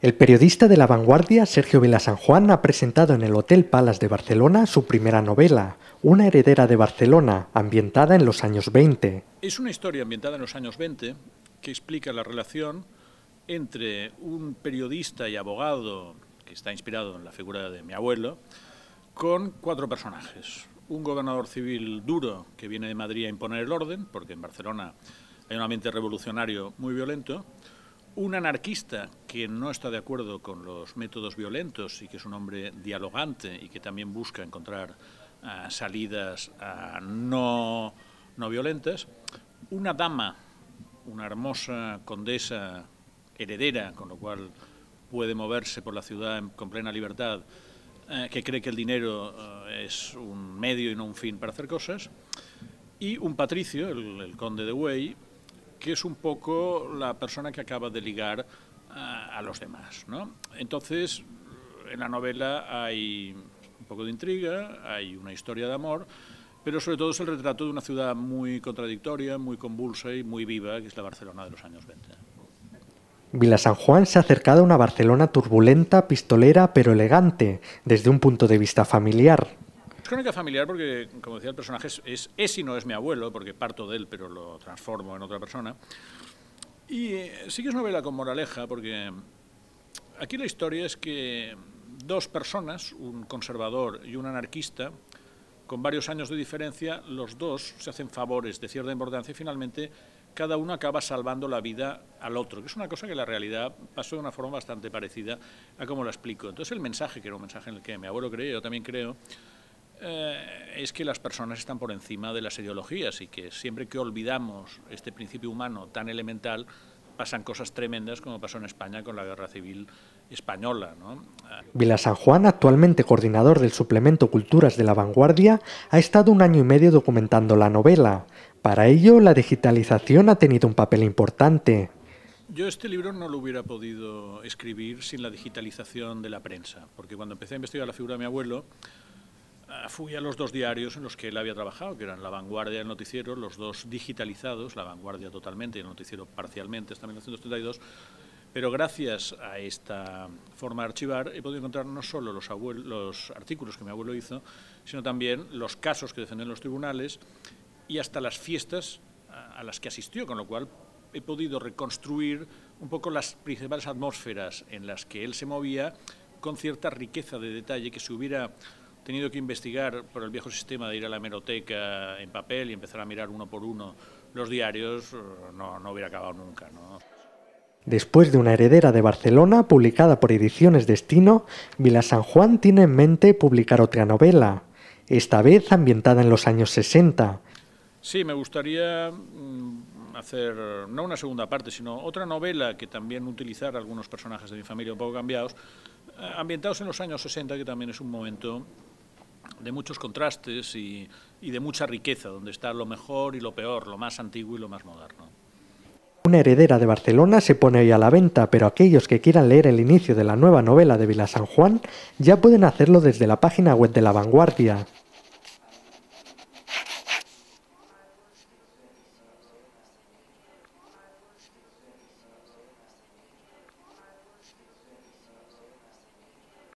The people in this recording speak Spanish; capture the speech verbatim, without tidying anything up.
El periodista de La Vanguardia, Sergio Vilasanjuán, ha presentado en el Hotel Palace de Barcelona su primera novela, Una heredera de Barcelona, ambientada en los años veinte. Es una historia ambientada en los años veinte que explica la relación entre un periodista y abogado, que está inspirado en la figura de mi abuelo, con cuatro personajes. Un gobernador civil duro que viene de Madrid a imponer el orden, porque en Barcelona hay un ambiente revolucionario muy violento. Un anarquista que no está de acuerdo con los métodos violentos y que es un hombre dialogante y que también busca encontrar uh, salidas uh, no, no violentas. Una dama, una hermosa condesa heredera, con lo cual puede moverse por la ciudad con plena libertad, uh, que cree que el dinero uh, es un medio y no un fin para hacer cosas. Y un patricio, el, el conde de Güell, que es un poco la persona que acaba de ligar a, a los demás, ¿no? Entonces, en la novela hay un poco de intriga, hay una historia de amor, pero sobre todo es el retrato de una ciudad muy contradictoria, muy convulsa y muy viva, que es la Barcelona de los años veinte. Vilasanjuán se ha acercado a una Barcelona turbulenta, pistolera, pero elegante, desde un punto de vista familiar. Es crónica familiar porque, como decía el personaje, es, es y no es mi abuelo, porque parto de él, pero lo transformo en otra persona. Y eh, sí que es novela con moraleja, porque aquí la historia es que dos personas, un conservador y un anarquista, con varios años de diferencia, los dos se hacen favores de cierta importancia y finalmente cada uno acaba salvando la vida al otro, que es una cosa que en la realidad pasó de una forma bastante parecida a como la explico. Entonces el mensaje, que era un mensaje en el que mi abuelo creía, yo también creo, Eh, es que las personas están por encima de las ideologías y que siempre que olvidamos este principio humano tan elemental pasan cosas tremendas como pasó en España con la Guerra Civil Española, ¿no? Vilasanjuán, actualmente coordinador del suplemento Culturas de La Vanguardia, ha estado un año y medio documentando la novela. Para ello, la digitalización ha tenido un papel importante. Yo este libro no lo hubiera podido escribir sin la digitalización de la prensa, porque cuando empecé a investigar la figura de mi abuelo, fui a los dos diarios en los que él había trabajado, que eran La Vanguardia y El Noticiero, los dos digitalizados, La Vanguardia totalmente y El Noticiero parcialmente hasta mil novecientos treinta y dos, pero gracias a esta forma de archivar he podido encontrar no solo los, abuelos, los artículos que mi abuelo hizo, sino también los casos que defendían los tribunales y hasta las fiestas a las que asistió, con lo cual he podido reconstruir un poco las principales atmósferas en las que él se movía con cierta riqueza de detalle que si hubiera tenido que investigar por el viejo sistema de ir a la hemeroteca en papel y empezar a mirar uno por uno los diarios, no, no hubiera acabado nunca, ¿no? Después de Una heredera de Barcelona, publicada por Ediciones Destino, Vilasanjuán tiene en mente publicar otra novela, esta vez ambientada en los años sesenta. Sí, me gustaría hacer, no una segunda parte, sino otra novela que también utilizara algunos personajes de mi familia un poco cambiados, ambientados en los años sesenta, que también es un momento de muchos contrastes y, y de mucha riqueza, donde está lo mejor y lo peor, lo más antiguo y lo más moderno. Una heredera de Barcelona se pone hoy a la venta, pero aquellos que quieran leer el inicio de la nueva novela de Vilasanjuán ya pueden hacerlo desde la página web de La Vanguardia.